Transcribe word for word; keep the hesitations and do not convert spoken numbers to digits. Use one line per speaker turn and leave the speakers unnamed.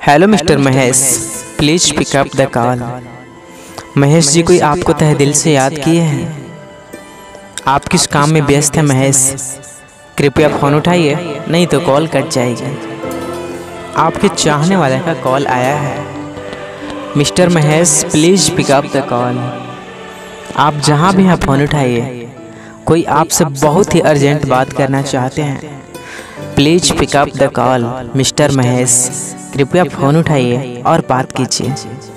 Hello mister Mahesh, please pick up the call. Mahesh ji, कोई आपको तहे दिल से याद किए हैं। आप किस काम में व्यस्त हैं महेश? कृपया फ़ोन उठाइए, नहीं तो कॉल कट जाएगी। आपके चाहने वाले का कॉल आया है। Mister Mahesh, please pick up the call. आप जहां भी हैं फ़ोन उठाइए, कोई आपसे बहुत ही अर्जेंट बात करना चाहते हैं। Please pick up the call. Mister Mahesh, कृपया फ़ोन उठाइए और बात कीजिए।